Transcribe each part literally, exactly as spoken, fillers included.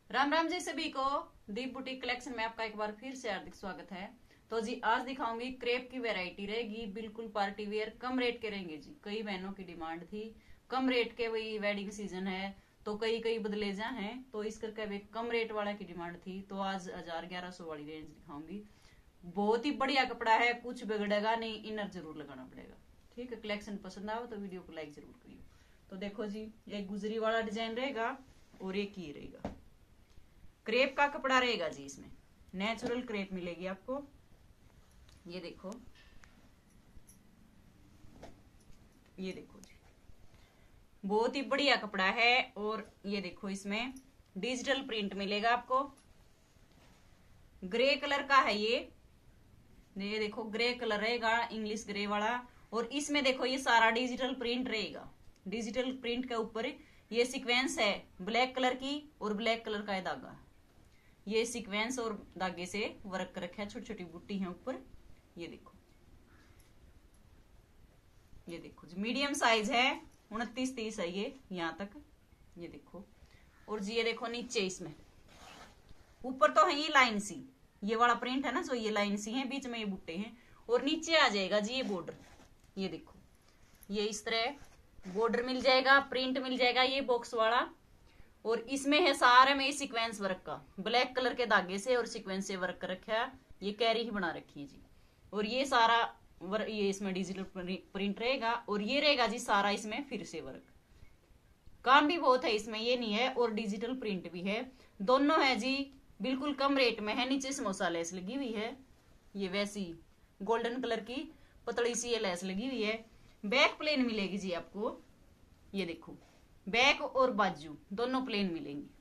राम राम जी सभी को। दीप boutique collection में आपका एक बार फिर से हार्दिक स्वागत है। तो जी आज दिखाऊंगी क्रेप की वैरायटी रहेगी, बिल्कुल पार्टी वेयर, कम रेट के रहेंगे जी। कई बहनों की डिमांड थी कम रेट के, वही वेडिंग सीजन है तो कई कई बदलेजा हैं, तो इस करके वे कम रेट वाला की डिमांड थी। तो आज हजार ग्यारह सौ वाली रेंज दिखाऊंगी। बहुत ही बढ़िया कपड़ा है, कुछ बिगड़ेगा नहीं, इनर जरूर लगाना पड़ेगा। ठीक है, कलेक्शन पसंद आओ तो वीडियो को लाइक जरूर करियो। तो देखो जी, एक गुजरी वाला डिजाइन रहेगा और एक ये रहेगा। क्रेप का कपड़ा रहेगा जी, इसमें नेचुरल क्रेप मिलेगी आपको। ये देखो, ये देखो जी, बहुत ही बढ़िया कपड़ा है। और ये देखो, इसमें डिजिटल प्रिंट मिलेगा आपको। ग्रे कलर का है ये ये देखो, ग्रे कलर रहेगा, इंग्लिश ग्रे वाला। और इसमें देखो, ये सारा डिजिटल प्रिंट रहेगा। डिजिटल प्रिंट के ऊपर ये सीक्वेंस है ब्लैक कलर की और ब्लैक कलर का है धागा। ये सीक्वेंस और धागे से वर्क कर रखा है, छोटी छोटी बूटी है ऊपर। ये देखो, ये देखो जी, मीडियम साइज है, उनतीस तीस है ये यहां तक। ये देखो, और जी ये देखो नीचे, इसमें ऊपर तो है ये लाइन सी, ये वाला प्रिंट है ना, जो ये लाइन सी है, बीच में ये बूटे हैं, और नीचे आ जाएगा जी ये बॉर्डर। ये देखो, ये इस तरह बॉर्डर मिल जाएगा, प्रिंट मिल जाएगा ये बॉक्स वाला। और इसमें है सारे में सीक्वेंस वर्क का, ब्लैक कलर के धागे से और सीक्वेंस से वर्क कर रखा है। ये कैरी ही बना रखी है जी। और ये सारा वर्क, ये इसमें डिजिटल प्रिंट रहेगा, और ये रहेगा जी सारा इसमें फिर से वर्क। काम भी बहुत है इसमें, ये नहीं है, और डिजिटल प्रिंट भी है, दोनों है जी। बिल्कुल कम रेट में है। नीचे समोसा लेस लगी हुई है, ये वैसी गोल्डन कलर की पतली सी ये लेस लगी हुई है। बैक प्लेन मिलेगी जी आपको। ये देखो, बैक और बाजू दोनों प्लेन मिलेंगी।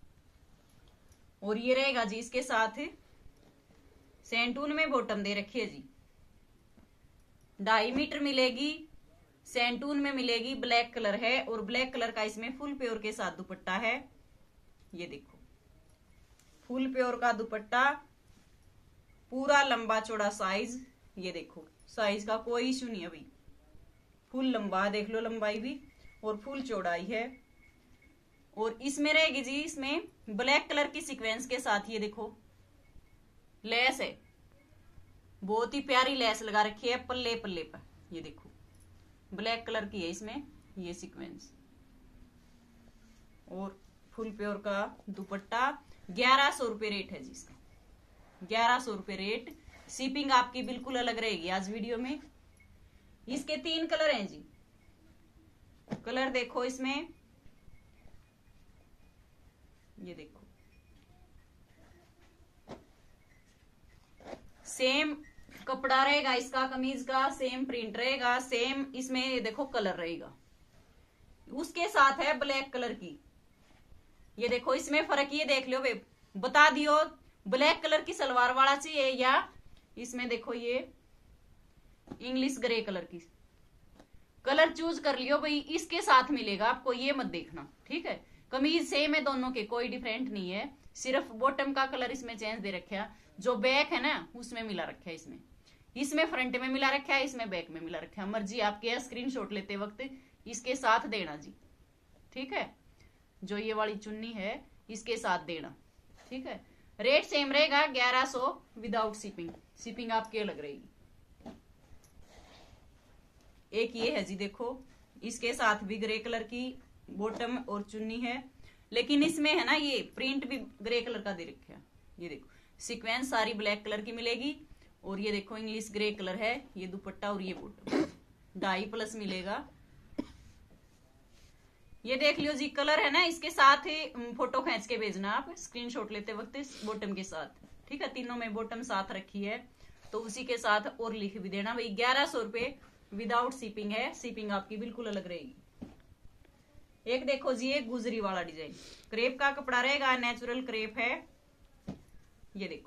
और ये रहेगा जी इसके साथ सेंटून में बॉटम दे रखी है जी, ढाई मीटर मिलेगी। सेंटून में मिलेगी, ब्लैक कलर है, और ब्लैक कलर का इसमें फुल प्योर के साथ दुपट्टा है। ये देखो, फुल प्योर का दुपट्टा, पूरा लंबा चौड़ा साइज। ये देखो, साइज का कोई इशू नहीं अभी, फुल लंबा देख लो, लंबाई भी और फुल चौड़ाई है। और इसमें रहेगी जी, इसमें ब्लैक कलर की सीक्वेंस के साथ ये देखो लेस है, बहुत ही प्यारी लेस लगा रखी है पल्ले पल्ले पर। ये देखो, ब्लैक कलर की है इसमें ये सीक्वेंस, और फुल प्योर का दुपट्टा। ग्यारह सौ रुपये रेट है जी इसका, ग्यारह सौ रुपये रेट। शिपिंग आपकी बिल्कुल अलग रहेगी आज वीडियो में। इसके तीन कलर हैं जी। कलर देखो इसमें, ये देखो, सेम कपड़ा रहेगा इसका, कमीज का सेम प्रिंट रहेगा, सेम इसमें ये देखो कलर रहेगा। उसके साथ है ब्लैक कलर की। ये देखो, इसमें फर्क ये देख लो वे, बता दियो ब्लैक कलर की सलवार वाला चाहिए या इसमें देखो ये इंग्लिश ग्रे कलर की। कलर चूज कर लियो भाई, इसके साथ मिलेगा आपको, ये मत देखना। ठीक है, कमीज सेम है दोनों के, कोई डिफरेंट नहीं है, सिर्फ बॉटम का कलर इसमें चेंज दे रखा है। जो बैक है ना उसमें मिला रखा है, इसमें इसमें फ्रंट में मिला रखा है, इसमें बैक में मिला रखा है। मर्जी आपके है, स्क्रीनशॉट लेते वक्त इसके साथ देना जी। ठीक है, जो ये वाली चुन्नी है इसके साथ देना। ठीक है, रेट सेम रहेगा ग्यारह सौ विदाउट शिपिंग। शिपिंग आपकी अलग रहेगी। एक ये है जी, देखो, इसके साथ भी ग्रे कलर की बॉटम और चुन्नी है, लेकिन इसमें है ना ये प्रिंट भी ग्रे कलर का दे रखा है। ये देखो, सीक्वेंस सारी ब्लैक कलर की मिलेगी, और ये देखो इंग्लिश ग्रे कलर है ये दुपट्टा, और ये बॉटम ढाई प्लस मिलेगा। ये देख लियो जी, कलर है ना, इसके साथ ही फोटो खींच के भेजना आप स्क्रीनशॉट लेते वक्त बॉटम के साथ। ठीक है, तीनों में बॉटम साथ रखी है, तो उसी के साथ और लिख भी देना भाई। ग्यारह सौ रुपये विदाउट शिपिंग है, शिपिंग आपकी बिल्कुल अलग रहेगी। एक देखो जी, ये गुजरी वाला डिजाइन, क्रेप का कपड़ा रहेगा, नेचुरल क्रेप है। ये देखो,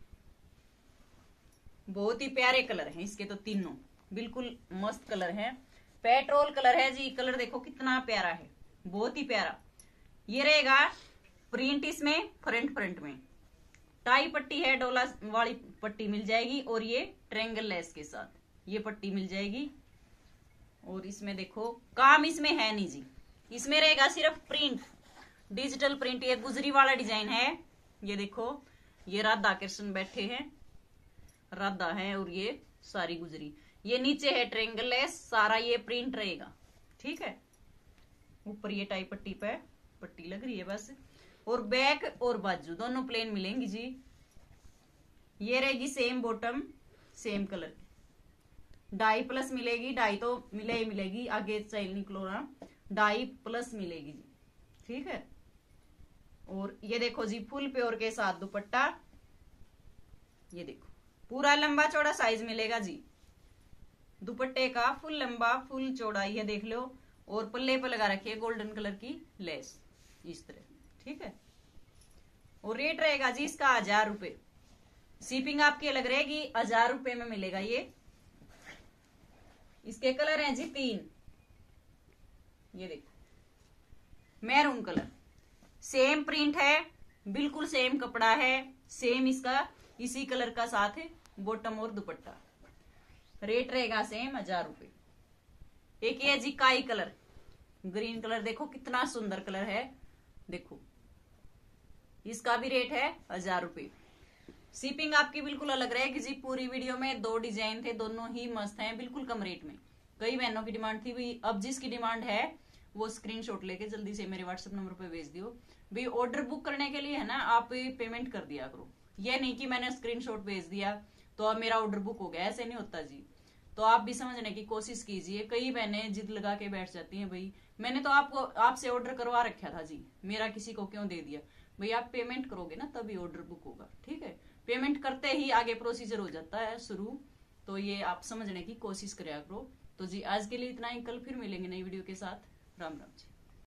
बहुत ही प्यारे कलर हैं इसके, तो तीनों बिल्कुल मस्त कलर हैं। पेट्रोल कलर है जी, कलर देखो कितना प्यारा है, बहुत ही प्यारा। ये रहेगा प्रिंट इसमें फ्रंट फ्रंट में, टाई पट्टी है, डोला वाली पट्टी मिल जाएगी, और ये ट्रायंगल लेस के साथ ये पट्टी मिल जाएगी। और इसमें देखो काम इसमें है नहीं जी, इसमें रहेगा सिर्फ प्रिंट, डिजिटल प्रिंट, ये गुजरी वाला डिजाइन है। ये देखो, ये राधा कृष्ण बैठे हैं, राधा है और ये सारी गुजरी। ये नीचे है ट्रेंगल लेस, सारा ये प्रिंट रहेगा, ठीक है। ऊपर ये टाई पट्टी पे पट्टी लग रही है बस। और बैक और बाजू दोनों प्लेन मिलेंगी जी। ये रहेगी सेम बॉटम, सेम कलर की। डाई प्लस मिलेगी, डाई तो मिले ही मिलेगी, आगे स्टाइल निकलो ना, डाई प्लस मिलेगी जी, ठीक है। और ये देखो जी, फुल प्योर के साथ दुपट्टा। ये देखो, पूरा लंबा चौड़ा साइज मिलेगा जी दुपट्टे का, फुल लंबा फुल चौड़ा, ये देख लो। और पल्ले पर लगा रखी है गोल्डन कलर की लेस, इस तरह, ठीक है। और रेट रहेगा जी इसका हजार रुपए। शिपिंग आपकी अलग रहेगी, हजार रुपए में मिलेगा ये। इसके कलर हैं जी तीन। ये देखो, मैरून कलर, सेम प्रिंट है, बिल्कुल सेम कपड़ा है, सेम इसका इसी कलर का साथ है बॉटम और दुपट्टा। रेट रहेगा सेम, हजार रुपए। एक ये जी काई कलर, ग्रीन कलर, देखो कितना सुंदर कलर है, देखो इसका भी रेट है हजार रुपए। शिपिंग आपकी बिल्कुल अलग रहेगी जी। पूरी वीडियो में दो डिजाइन थे, दोनों ही मस्त हैं, बिल्कुल कम रेट में। कई बहनों की डिमांड थी भाई, अब जिसकी डिमांड है वो स्क्रीनशॉट लेके जल्दी से मेरे व्हाट्सएप नंबर पे भेज दियो भाई। ऑर्डर बुक करने के लिए है ना, आप पेमेंट कर दिया करो। ये नहीं कि मैंने स्क्रीनशॉट भेज दिया तो अब मेरा ऑर्डर बुक हो गया, ऐसे नहीं होता जी। तो आप भी समझने की कोशिश कीजिए। कई बहनें जिद लगा के बैठ जाती हैं, भाई मैंने तो आपको आपसे ऑर्डर करवा रखा था जी, मेरा किसी को क्यों दे दिया। भाई आप पेमेंट करोगे ना तभी ऑर्डर बुक होगा, ठीक है। पेमेंट करते ही आगे प्रोसीजर हो जाता है शुरू, तो ये आप समझने की कोशिश करा करो। तो जी आज के लिए इतना ही, कल फिर मिलेंगे नई वीडियो के साथ। राम राम जी।